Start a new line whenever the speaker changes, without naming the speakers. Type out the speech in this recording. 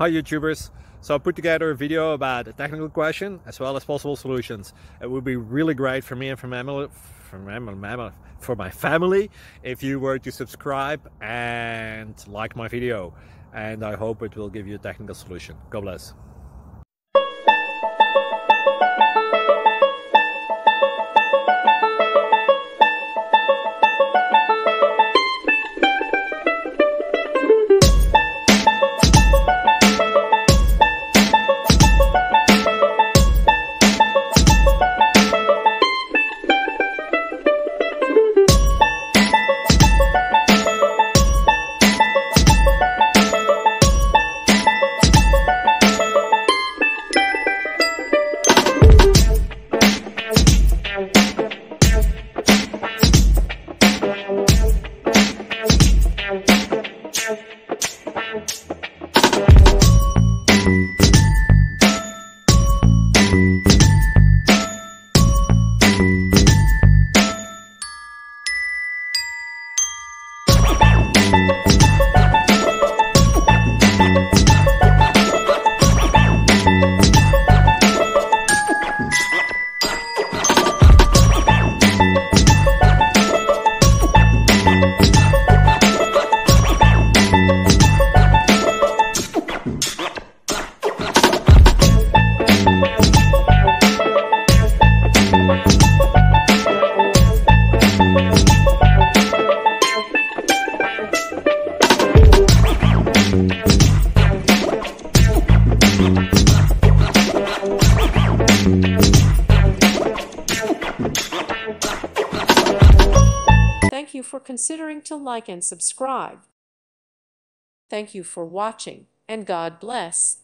Hi YouTubers! So I put together a video about a technical question as well as possible solutions. It would be really great for me and for my family if you were to subscribe and like my video, and I hope it will give you a technical solution. God bless.
Thank you for considering to like and subscribe. Thank you for watching, and God bless.